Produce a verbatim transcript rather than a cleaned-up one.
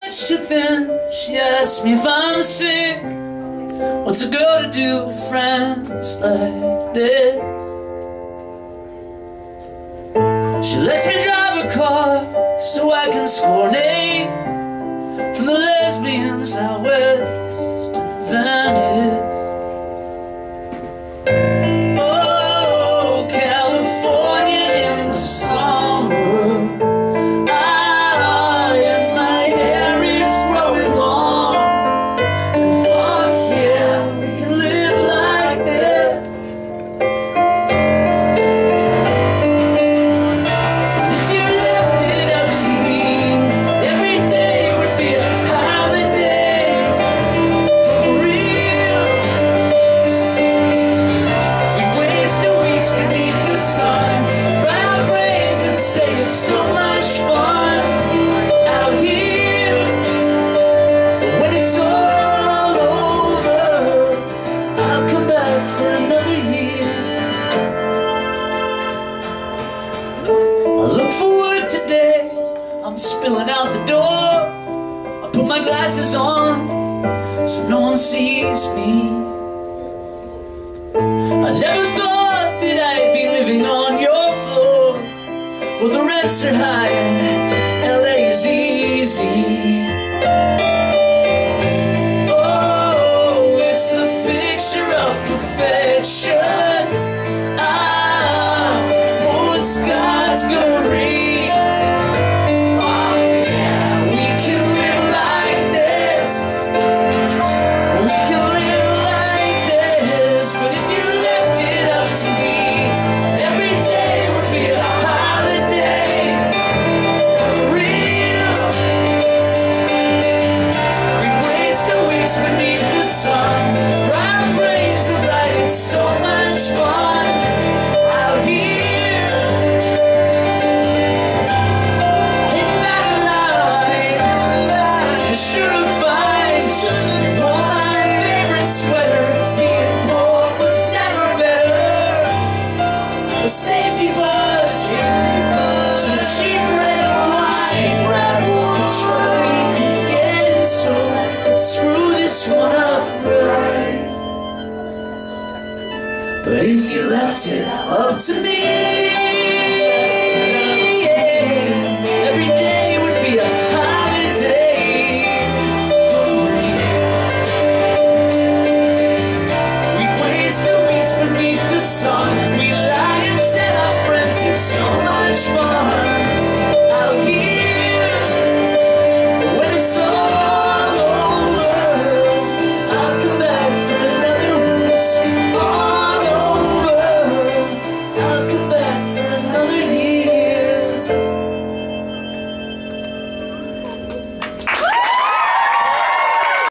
She then she asked me if I'm sick. What's a girl to do with friends like this? She lets me drive a car so I can score an A from the lesbians out west in Venice. Oh, California in the summer. Ah, and my hair is growing long. And fuck yeah, we can live like this. If you left it up to me, every day would be a holiday. For real. We wasted weeks beneath the sun, fry our brains and say it's so much fun out here. But when it's all over, I'll come back for another year. I look for work today, I'm spilling out the door. I put my glasses on so no one sees me. I never thought that I'd be living on your floor. Well, the rents are high and L A's easy. Oh, it's the picture of perfection. Ah, oh, the sky's gonna read. Fuck yeah, we can live like this. We can live like this. But if you left it up to me, every day would be a holiday. For real. We waste our weeks beneath the sun. Fry our brains are right, it's so much fun out here. In Madeline, I should advise. My favorite sweater, being poor was never better. The safety bus, some cheap red wine, we could get in, so let's screw this one up right. But if you left it up to me,